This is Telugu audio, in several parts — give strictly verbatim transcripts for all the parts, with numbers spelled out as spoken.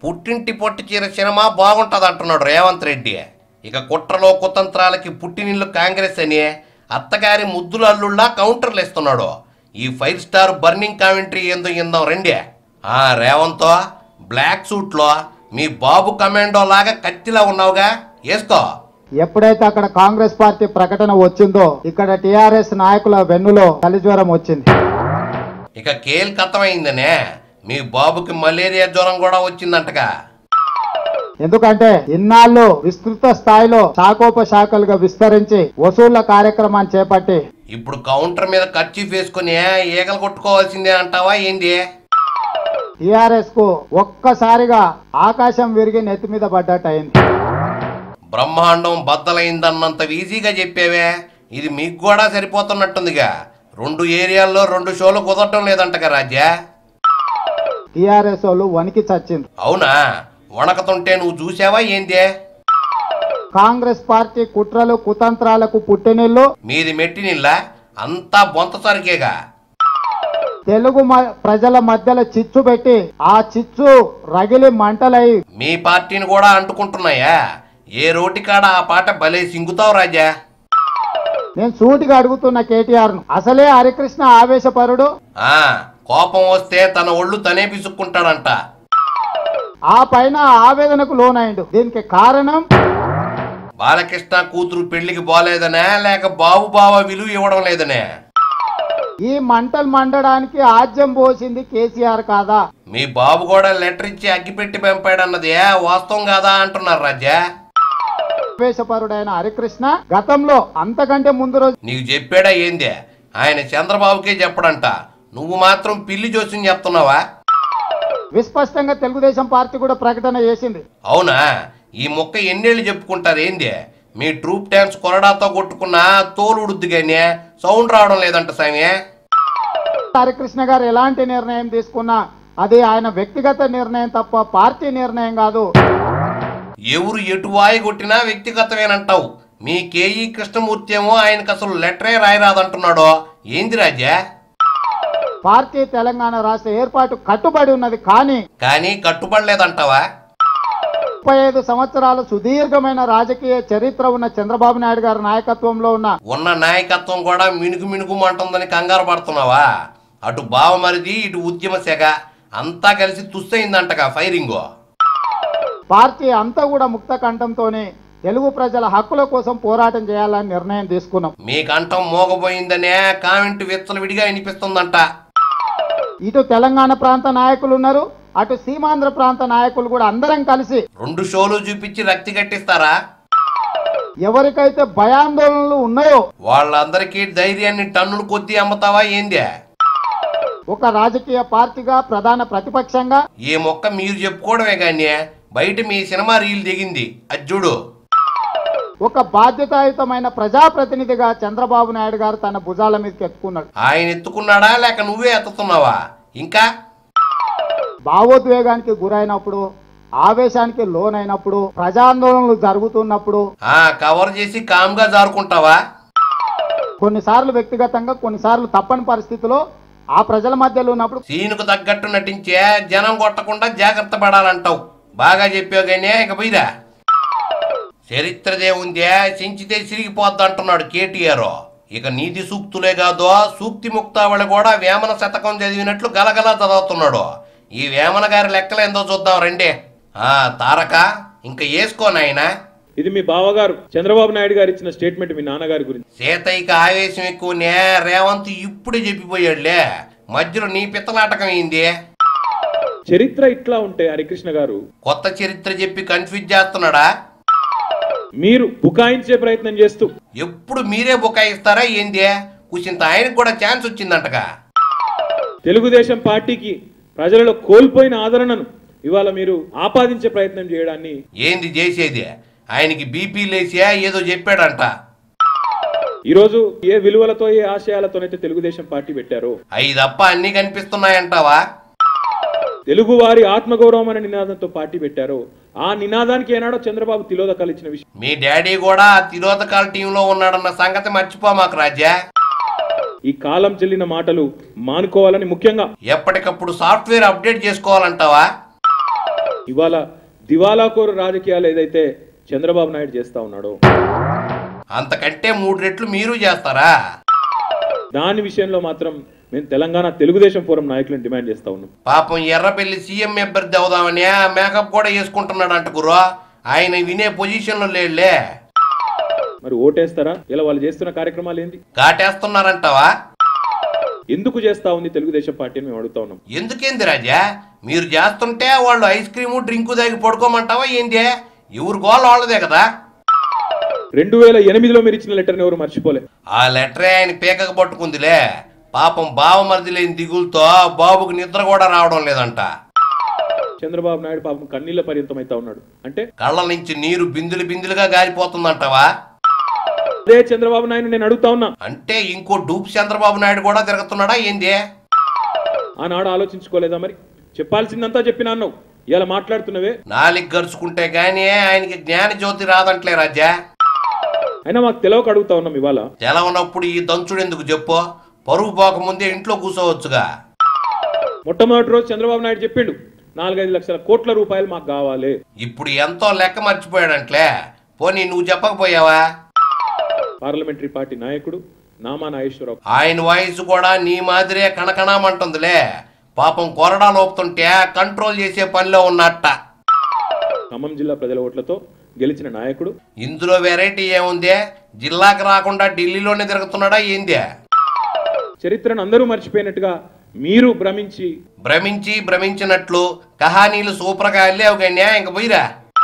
పుట్టింటి పొట్టి చీర సినిమా బాగుంటుంది అంటున్నాడు రేవంత్ రెడ్డి. ఇక కుట్రలో కుతంత్రాలకి పుట్టినిల్లు కాంగ్రెస్ అని అత్తగారి ముద్దుల అల్లుళ్ళ కౌంటర్లు ఇస్తున్నాడు. ఈ ఫైవ్ స్టార్ బర్నింగ్ కామెంటరీ ఏందో ఇందాం రండి. ఆ రేవంత్ బ్లాక్ సూట్లో మీ బాబు కమాండో లాగా కత్తిలా ఉన్నావుగా, వేసుకో. ఎప్పుడైతే అక్కడ కాంగ్రెస్ పార్టీ ప్రకటన వచ్చిందో ఇక్కడ టిఆర్ఎస్ నాయకుల వెన్నులో చలిజ్వరం వచ్చింది. ఇక కేల్ కథమైందనే మీ బాబుకి మలేరియా జ్వరం కూడా వచ్చిందంటగా. ఎందుకంటే ఇన్నాళ్ళు విస్తృత స్థాయిలో శాఖోపశాఖలుగా విస్తరించి వసూళ్ల కార్యక్రమాన్ని చేపట్టి ఇప్పుడు కౌంటర్ మీద ఖర్చు వేసుకుని ఈగలు కొట్టుకోవాల్సిందే అంటావా ఏంది? టిఆర్ఎస్ కు ఒక్కసారిగా ఆకాశం విరిగి నెత్తి మీద పడ్డట్టు అయింది. బ్రహ్మాండం బద్దలైందన్నంత ఈజీగా చెప్పేవే, ఇది మీకు కూడా సరిపోతున్నట్టుందిగా. రెండు ఏరియాల్లో రెండు షోలు కుదరటం లేదంటగా రాజ్యా. టిఆర్ఎస్ వాళ్ళు వణికి చచ్చింది. అవునా? వణకతుంటే నువ్వు చూసావా ఏందే? కాంగ్రెస్ పార్టీ కుట్రలు కుతంత్రాలకు పుట్టినిల్లు మీది మెట్టినిల్లా, అంతా బొంత సరికేగా. తెలుగు ప్రజల మధ్యలో చిచ్చు పెట్టి ఆ చిచ్చు రగిలి మంటలై మీ పార్టీని కూడా అంటుకుంటున్నాయా? ఏ రోటికాడ ఆ పాట భలే సింగుతావు రాజా. నేను సూటిగా అడుగుతున్న కేటీఆర్ ను, అసలే హరికృష్ణ ఆవేశపరుడు. ఆ కోపం వస్తే తన ఒళ్ళు తనే పిసుక్కుంటాడంట. ఆ పైన ఆవేదనకు లోనైండు. దీనికి కారణం బాలకృష్ణ కూతురు పెళ్లికి పోలేదనే, లేక బాబు బావ విలువ ఇవ్వడం లేదనే? ఈ మంటలు మండడానికి ఆజ్యం పోసింది కేసీఆర్ కాదా? మీ బాబు కూడా లెటర్ ఇచ్చి అగ్గిపెట్టి పంపాడన్నది వాస్తవం కాదా అంటున్నారు రాజా. ఆవేశపరుడైన హరికృష్ణ గతంలో అంతకంటే ముందు రోజు నీకు చెప్పాడా ఏందే? ఆయన చంద్రబాబుకే చెప్పడంట, నువ్వు మాత్రం పిల్లి జోస్యం చెప్తున్నావా? విస్పష్టంగా తెలుగుదేశం పార్టీ కూడా ప్రకటన చేసింది. అవునా? ఈ మొక్క ఎన్నేళ్ళు చెప్పుకుంటారు ఏంది? మీ ట్రూప్ డ్యాన్స్ కొరడాతో కొట్టుకున్న తోలు ఉడుద్దుగానే సౌండ్ రావడం లేదంట సామి. హరికృష్ణ గారు ఎలాంటి నిర్ణయం తీసుకున్నా అది ఆయన వ్యక్తిగత నిర్ణయం తప్ప పార్టీ నిర్ణయం కాదు. ఎవరు ఎటు వాయి కొట్టినా వ్యక్తిగతమేనంటావు. మీ కేఈ కృష్ణమూర్తి ఏమో ఆయనకు అసలు లెటరే రాయరాదంటున్నాడు. ఏంది రాజా? పార్టీ తెలంగాణ రాష్ట్ర ఏర్పాటు కట్టుబడి ఉన్నది, కానీ కానీ కట్టుబడలేదంటావా? ముప్పై ఐదు సంవత్సరాల సుదీర్ఘమైన రాజకీయ చరిత్ర ఉన్న చంద్రబాబు నాయుడు గారి నాయకత్వంలో ఉన్న ఉన్న నాయకత్వం కూడా మినుకు మినుకుమంటుందని కంగారు పడుతున్నావా? అటు బావమరిది, ఇటు ఉద్యమ శాఖ అంతా కలిసి తుస్తయిందంటగా ఫైరింగ్. పార్టీ అంతా కూడా ముక్త కంఠంతోనే తెలుగు ప్రజల హక్కుల కోసం పోరాటం చేయాలని నిర్ణయం తీసుకున్నాం. మీ కంఠం మోగపోయిందనే కామెంట్ విచ్చలు విడిగా వినిపిస్తుందంట. ఇటు తెలంగాణ ప్రాంత నాయకులు ఉన్నారు, అటు సీమాంధ్ర ప్రాంత నాయకులు కూడా అందరం కలిసి రెండు షోలు చూపించి రక్తి కట్టిస్తారా? ఎవరికైతే భయాందోళనలు ఉన్నాయో వాళ్ళందరికీ ధైర్యాన్ని టన్నులు కొద్దీ అమ్ముతావా ఏంది? ఒక రాజకీయ పార్టీగా ప్రధాన ప్రతిపక్షంగా ఈ మొక్క మీరు చెప్పుకోవడమే కానీ బయట మీ సినిమా రీల్ దిగింది అజ్జుడు. ఒక బాధ్యతాయుతమైన ప్రజాప్రతినిధిగా చంద్రబాబు నాయుడు గారు తన భుజాల మీదకి ఎత్తుకున్నాడు. ఆయన ఎత్తుకున్నాడా లేక నువ్వే ఎత్తుతున్నావా? ఇంకా భావోద్వేగానికి గురైనప్పుడు, ఆవేశానికి లోనైనప్పుడు, ప్రజాందోళనలు జరుగుతున్నప్పుడు ఆ కవర్ చేసి కామ్గా జారుకుంటావా? కొన్నిసార్లు వ్యక్తిగతంగా, కొన్నిసార్లు తప్పని పరిస్థితిలో ఆ ప్రజల మధ్యలో ఉన్నప్పుడు సీనుకు తగ్గట్టు నటించే జనం కొట్టకుండా జాగ్రత్త పడాలంటావు. బాగా చెప్పావు కానీ ఇక పోయిరా. చరిత్రదే ఉందే, చించితే సిరిగిపోద్ది అంటున్నాడు కేటీఆర్. ఇక నీతి సూక్తులే కాదు, సూక్తి ముక్తావళి కూడా వేమన శతకం చదివినట్లు గలగలా చదువుతున్నాడు. ఈ వేమన గారి లెక్కలేందో చూద్దాం రండి. ఆ తారక ఇంకా వేసుకో నాయనా. ఇది మీ బావగారు చంద్రబాబు నాయుడు గారు ఇచ్చిన స్టేట్మెంట్ మీ నాన్నగారి గురించి. సీతయ్యకి ఆవేశం ఎక్కువనే, రేవంత్ ఇప్పుడే చెప్పిపోయాడులే. మధ్యలో నీ పిత్తలాటకం ఏంది? చరిత్ర ఇట్లా ఉంటే హరికృష్ణ గారు కొత్త చరిత్ర చెప్పి కన్ఫ్యూజ్ చేస్తున్నాడా? మీరు బుకాయించే ప్రయత్నం చేస్తూ ఎప్పుడు మీరే బుకాయిస్తారా ఏంది? కూసింత ఆయనకు కూడా ఛాన్స్ వచ్చిందంటగా. తెలుగుదేశం పార్టీకి ప్రజలలో కోల్పోయిన ఆదరణను ఇవాళ మీరు ఆపాదించే ప్రయత్నం చేయడాన్ని ఏంది చేసేది? ఆయనకి బీపీ లేసియా ఏదో చెప్పాడంట. ఈరోజు ఏ విలువలతో, ఏ ఆశయాలతోనైతే తెలుగుదేశం పార్టీ పెట్టారో అవి తప్ప అన్ని కనిపిస్తున్నాయంటావా? తెలుగు వారి ఆత్మగౌరవం అనే నినాదంతో పార్టీ పెట్టారో ఆ నినాదానికి ఏనాడో చంద్రబాబు తిలోదకాలు ఇచ్చిన విషయం. మీ డాడీ కూడా తిలోదకాల టీంలో ఉన్నాడన్న సంగతి మర్చిపోమాకు రాజా. ఈ కాలం చెల్లిన మాటలు మానుకోవాలని, ముఖ్యంగా ఎప్పటికప్పుడు సాఫ్ట్వేర్ అప్డేట్ చేసుకోవాలంటావా? ఇవాళ దివాలాకోరు రాజకీయాలు ఏదైతే చంద్రబాబు నాయుడు చేస్తా ఉన్నాడో అంతకంటే మూడు రెట్లు మీరు చేస్తారా? దాని విషయంలో మాత్రం మేము తెలంగాణ తెలుగుదేశం ఫోరం నాయకులను డిమాండ్ చేస్తా ఉన్నాం. పాపం ఎర్రబెల్లి సీఎం అభ్యర్థి అవుదామని మేకప్ కూడా వేసుకుంటున్నాడు అంట గురు. ఆయన వినే పొజిషన్లో లేడులే. మరి ఓటేస్తారా? ఇలా వాళ్ళు చేస్తున్న కార్యక్రమాలు ఏంది? కాటేస్తున్నారంటావా? ఎందుకు చేస్తా ఉంది తెలుగుదేశం పార్టీ అని మేము అడుగుతా ఉన్నాం. ఎందుకేంది రాజా? మీరు చేస్తుంటే వాళ్ళు ఐస్ క్రీము డ్రింకు దాగి పడుకోమంటావా ఏంది? ఎవరు గోళ్ళ వాళ్ళదే కదా. రెండు వేల ఎనిమిదిలో మీరు ఇచ్చిన లెటర్ని ఎవరు మర్చిపోలే. ఆ లెటరే ఆయన పీకకు పట్టుకుందిలే. పాపం బావమరిది లేని దిగులతో బాబుకు నిద్ర కూడా రావడం లేదంట. చంద్రబాబు నాయుడు పాపం కన్నీళ్ల పర్యంతం అవుతా ఉన్నాడు. అంటే కళ్ళ నుంచి నీరు బిందులు బిందులుగా గారిపోతుందంటావా? అదే చంద్రబాబు నాయుడు నేను అడుగుతా ఉన్నా. అంటే ఇంకో డూప్ చంద్రబాబు నాయుడు కూడా తిరుగుతున్నాడా ఏంది? ఆనాడు ఆలోచించుకోలేదా? మరి చెప్పాల్సిందంతా చెప్పినా అన్నావు, ఇలా మాట్లాడుతున్నవే. నాలికి గరుచుకుంటే గానీ ఆయనకి జ్ఞాన జ్యోతి రాదంట్లే రాజా. అయినా మాకు తెలవక అడుగుతా ఉన్నాం. ఇవాళ తెలవనప్పుడు ఈ దంచుడు ఎందుకు చెప్పు? పరుగు పోకముందే ఇంట్లో కూర్చోవచ్చుగా. మొట్టమొదటి రోజు చంద్రబాబు నాయుడు చెప్పిండు నాలుగైదు లక్షల కోట్ల రూపాయలు మాకు కావాలి. ఇప్పుడు ఎంతో లెక్క మర్చిపోయాడంట్లే. పోనీ నువ్వు చెప్పకపోయావా? పార్లమెంటరీ పార్టీ నాయకుడు నామా నాగేశ్వరరావు, ఆయన వాయిస్ కూడా నీ మాదిరే కణకణమంటుందిలే. పాపం కొరడా లోపుతుంటే కంట్రోల్ చేసే పనిలో ఉన్నట్ట. ఖమ్మం జిల్లా ప్రజల ఓట్లతో గెలిచిన నాయకుడు. ఇందులో వెరైటీ ఏముంది? జిల్లాకు రాకుండా ఢిల్లీలోనే తిరుగుతున్నాడా ఏంది? చరిత్రను అందరూ మర్చిపోయినట్టుగా మీరు భ్రమించి భ్రమించి భ్రమించినట్లు కహానీలు సూపర్గా వెళ్ళావు కానీ ఇంక పోయిరా.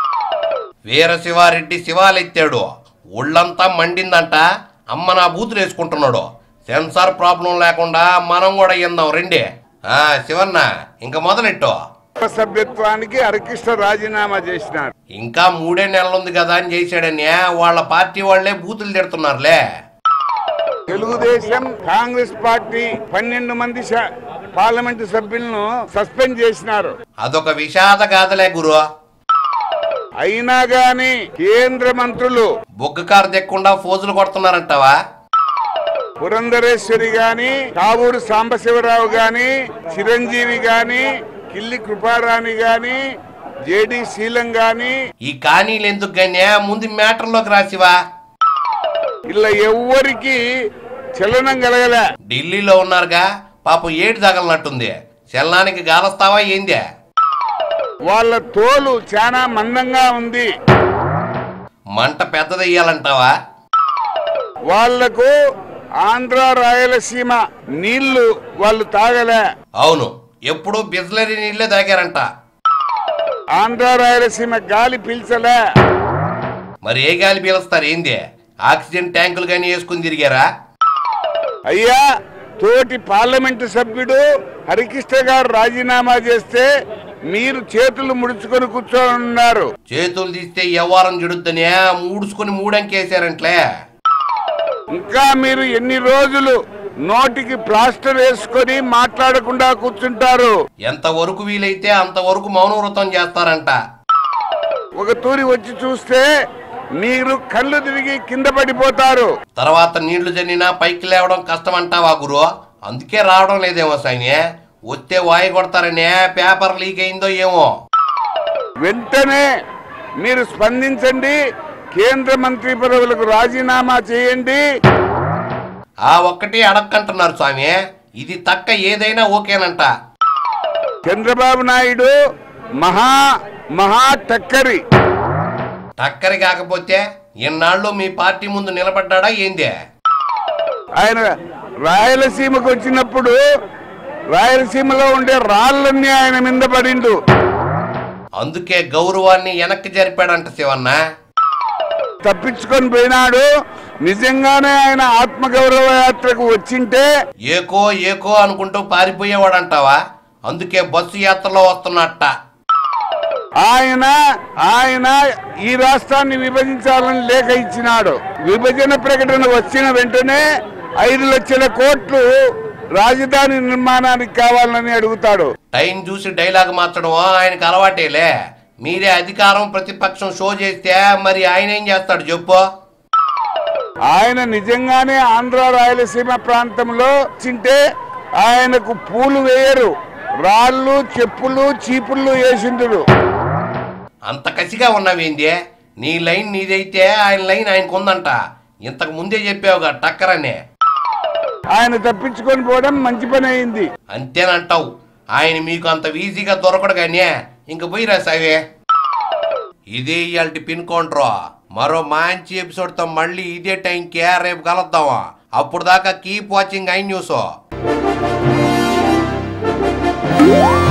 వీరశివారెడ్డి శివాలెత్తాడు, ఒళ్ళంతా మండిందంట. అమ్మ నా బూతులు వేసుకుంటున్నాడు. సెన్సార్ ప్రాబ్లం లేకుండా మనం కూడా ఇందాం రండి. ఆ శివన్న ఇంక మొదలెట్టు. సభ్యత్వానికి హరికృష్ణ రాజీనామా చేసినారు. ఇంకా మూడే నెలలుంది కదా అని చేశాడని వాళ్ళ పార్టీ వాళ్లే బూతులు తిడుతున్నారులే. తెలుగుదేశం కాంగ్రెస్ పార్టీ పన్నెండు మంది పార్లమెంటు సభ్యులను సస్పెండ్ చేసినారు. అదొక విషాద గాథలే గురు. అయినా గాని కేంద్ర మంత్రులు బొగ్గకారు దెక్కుండా ఫోజులు కొడుతున్నారంటావా? పురంధరేశ్వరి గాని, కావూరు సాంబశివరావు గాని, చిరంజీవి గాని, కిల్లి కృపారాణి గాని, జేడి శీలం గాని. ఈ కానీలు ఎందుకు గానీ ముందు మ్యాటర్లోకి రాసివా. ఇలా ఎవ్వరికి చలనం కలగలే. ఢిల్లీలో ఉన్నారుగా, పాపం ఏడు తగలనట్టుంది. చలనానికి గాలస్తావా ఏందే? వాళ్ళ తోలు చాలా మందంగా ఉంది. మంట పెద్దదయ్యాలంటావా? వాళ్లకు ఆంధ్ర రాయలసీమ నీళ్లు వాళ్ళు తాగలే. అవును, ఎప్పుడు బిస్లరీ నీళ్లే తాగారంట. ఆంధ్ర రాయలసీమ గాలి పీల్చలే. మరి ఏ గాలి పీలుస్తారు ఏంది? ఆక్సిజన్ ట్యాంకులు కానీ వేసుకుని తిరిగారా? అయ్యా, తోటి పార్లమెంటు సభ్యుడు హరికృష్ణ గారు రాజీనామా చేస్తే మీరు చేతులు ముడుచుకొని కూర్చోనున్నారు. చేతులు తీస్తే వ్యవహారం జడుద్దని మూడుసుకొని మూడంకేసారంట్లే. ఇంకా మీరు ఎన్ని రోజులు నోటికి ప్లాస్టర్ వేసుకొని మాట్లాడకుండా కూర్చుంటారు? ఎంతవరకు వీలైతే అంతవరకు మౌనవ్రతం చేస్తారంట. ఒక తూరి వచ్చి చూస్తే మీరు కళ్ళు తిరిగి కింద పడిపోతారు. తర్వాత నీళ్లు జల్లినా పైకి లేవడం కష్టం అంటావా గురు? అందుకే రావడం లేదేమో సాయి. వస్తే వాయి కొడతారనే పేపర్ లీక్ అయిందో ఏమో. వెంటనే మీరు స్పందించండి, కేంద్ర మంత్రి పదవులకు రాజీనామా చేయండి. ఆ ఒక్కటి అడక్కంటున్నారు స్వామి. ఇది తక్క ఏదైనా ఓకేనంట. చంద్రబాబు నాయుడు మహా మహా టక్కరి. టక్కరి కాకపోతే ఇన్నాళ్ళు మీ పార్టీ ముందు నిలబడ్డా ఏందే? ఆయన రాయలసీమకు వచ్చినప్పుడు రాయలసీమలో ఉండే రాళ్ళన్నీ ఆయన మీద పడిండు. అందుకే గౌరవాన్ని వెనక్కి జరిపాడంట శివన్న. తప్పించుకొని పోయినాడు. నిజంగానే ఆయన ఆత్మగౌరవ యాత్రకు వచ్చింటే ఏకో ఏకో అనుకుంటూ పారిపోయేవాడంటావా? అందుకే బస్సు యాత్రలో వస్తున్నట్ట. ఆయన ఆయన ఈ రాష్ట్రాన్ని విభజించాలని లేఖ ఇచ్చినాడు. విభజన ప్రకటన వచ్చిన వెంటనే ఐదు లక్షల కోట్లు రాజధాని నిర్మాణానికి కావాలని అడుగుతాడు. టైం చూసి డైలాగ్ మార్చడం ఆయనకు అలవాటేలే. మీరే అధికారం ప్రతిపక్షం షో చేస్తే మరి ఆయన ఏం చేస్తాడు చెప్పు? ఆయన నిజంగానే ఆంధ్ర రాయలసీమ ప్రాంతంలో చింటే ఆయనకు పూలు వేయరు, రాళ్ళు చెప్పులు చీపుళ్ళు వేసిండు. అంత కసిగా ఉన్నావేంది? నీ లైన్ నీదైతే ఆయన లైన్ ఆయనకు ఉందంట. ఇంతకు ముందే చెప్పావుగా టక్కరనే. ఆయన తప్పించుకొని పోవడం మంచి పని అయింది అంతేనంటావు. ఆయన మీకు అంత ఈజీగా దొరకడు కానీ ఇంక పోయిరా సావే. ఇదే ఇవాళ పిన్ కౌంటర్. మరో మంచి ఎపిసోడ్తో మళ్ళీ ఇదే టైంకి రేపు కలుద్దామా. అప్పుడు దాకా కీప్ వాచింగ్ ఐ న్యూస్.